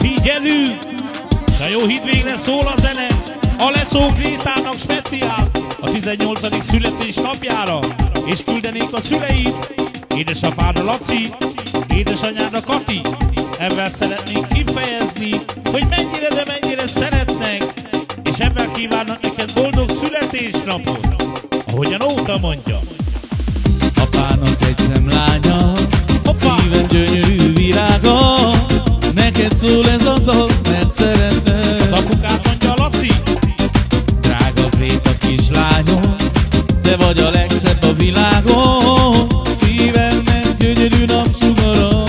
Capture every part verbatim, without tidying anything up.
Figyelünk! S a jó híd végre szól a zene, a Lecó Grétának speciál a tizennyolcadik születésnapjára, és küldenék a szüleid, édesapád a Laci, édesanyád a Kati. Ebben szeretnénk kifejezni, hogy mennyire, de mennyire szeretnek, és ebben kívánnak neked boldog születésnapot, ahogyan Óta mondja. Apának egy szemlánya, szíven gyönyörű virága, neked szól ez a dal, mert szeretned. Az apukát mondja Laci. Drága Gréta kislányom, te vagy a legszebb a világon, szívemnek gyönyörű napsugara.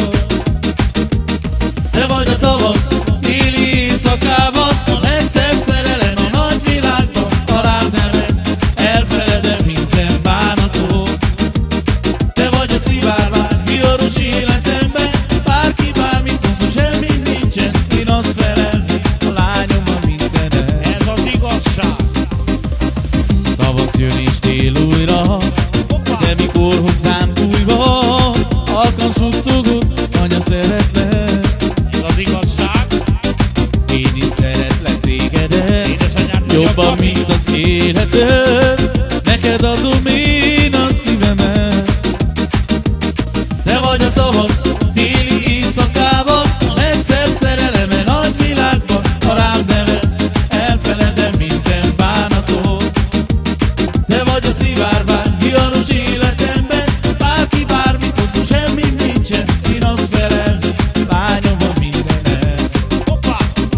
Te vagy a tavasz téli éjszakában, a legszebb szerelem a nagyvilágban. Ha rád nevetsz, elfeledem minden bánatot. Te vagy a szivárvány viharos életemben, bárki bármit mond, semmi nincsen, én azt felelni, a lányom a mindenem. Ez az igazság. Tavasz jön és tél újra, de mikor hozzám bújva, halkan suttogod, anya szeretlek. Ez az igazság. Én is szeretlek tégedet, Édesanyád mondja jobban, Kati. mint az életed. Neked adom én a szívemet. Te vagy a tavasz téli éjszakában, a legszebb szereleme nagyvilágban. Ha rám nevetsz, elfeledem minden bánatot. Te vagy a szivárvány viharos életemben, bárki bármit mond, semmi nincsen, én azt felelni, lányom a mindenem. Hoppá!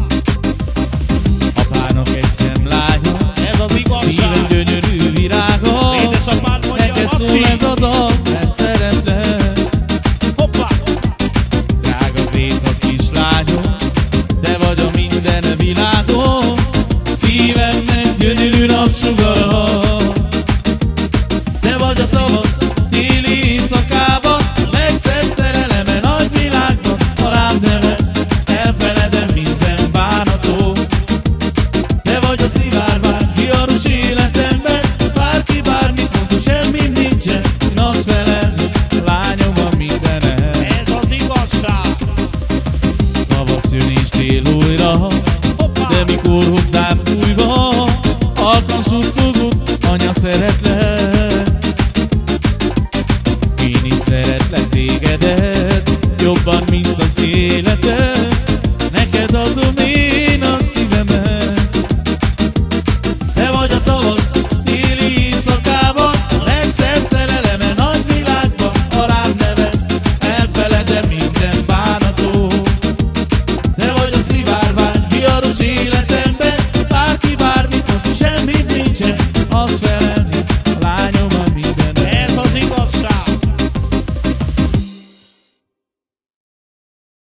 Apának egy szemlánya, Ez az igazság. szíven gyönyörű virága, Édesapád mondja neked szól Laci. ez a dal, mert szeretlek. Hoppá! Drága Gréta kislányom, te vagy a minden a világon, szívemnek gyönyörű napsugara. Te vagy a tavasz téli éjszakában, a legszebb szereleme nagyvilágban. Ha rám nevetsz, elfeledem minden bánatot. Te vagy a szivárvány viharos életemben, bárki bármit mond, semmi nincsen, én azt felelni, lányom a mindenem. Ez az igazság. Tavasz jön és tél újra, Hoppá! de mikor hozzám újra, halkan suttogod, anya szeretlek. Én is szeretlek tégedet, jobban, mint az életed. Neked adom én a szívemet. Te vagy a tavasz téli éjszakában, a legszebb szereleme nagyvilágban. Ha rám nevetsz, elfeledem minden bánatot. Te vagy a szivárvány viharos életemben, bárki bármit mond, semmi nincsen, azt fel